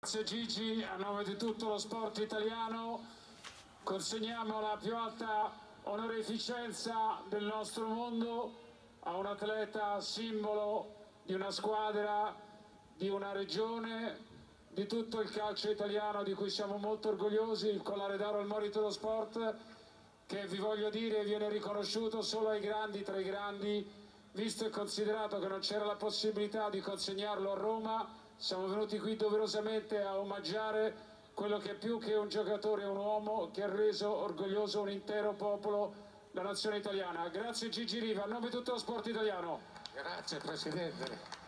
Grazie Gigi, a nome di tutto lo sport italiano consegniamo la più alta onorificenza del nostro mondo a un atleta simbolo di una squadra, di una regione, di tutto il calcio italiano di cui siamo molto orgogliosi, il Collare d'Oro al Merito dello Sport, che vi voglio dire viene riconosciuto solo ai grandi tra i grandi, visto e considerato che non c'era la possibilità di consegnarlo a Roma. Siamo venuti qui doverosamente a omaggiare quello che più che un giocatore è un uomo che ha reso orgoglioso un intero popolo, la nazione italiana. Grazie Gigi Riva, a nome di tutto lo sport italiano. Grazie Presidente.